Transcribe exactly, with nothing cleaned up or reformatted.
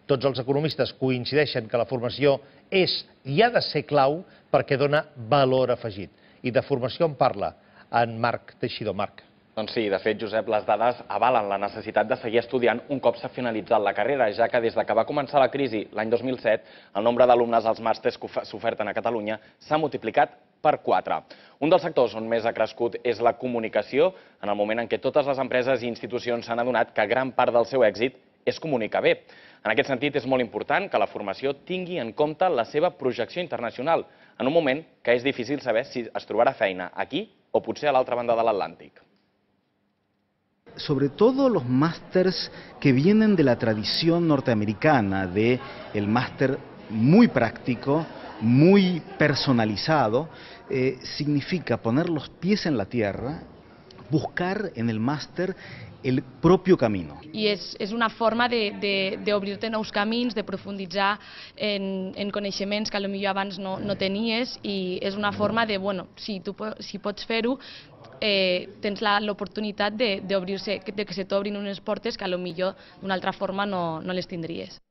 Tots els economistes coincideixen que la formació és i ha de ser clau perquè dona valor afegit. I de formació en parla en Marc Teixidor. Marc. Doncs sí, de fet, Josep, les dades avalen la necessitat de seguir estudiant un cop s'ha finalitzat la carrera, ja que des de que va començar la crisi l'any dos mil set, el nombre d'alumnes als màsters que s'oferten a Catalunya s'ha multiplicat per quatre. Un dels sectors on més ha crescut és la comunicació, en el moment en què totes les empreses i institucions s'han adonat que gran part del seu èxit és comunicar bé. En aquest sentit, és molt important que la formació tingui en compte la seva projecció internacional, en un moment que és difícil saber si es trobarà feina aquí o potser a l'altra banda de l'Atlàntic. Sobre todo los másters que vienen de la tradición norteamericana, de el máster muy práctico, muy personalizado, eh, significa poner los pies en la tierra, buscar en el máster el propio camino. I és, és una forma d'obrir-te nous camins, de profunditzar en, en coneixements que potser abans no, no tenies, i és una forma de, bueno, si, tu, si pots fer-ho, eh, tens l'oportunitat d'obrir-se, de que se t'obrin unes portes que potser d'una altra forma no, no les tindries.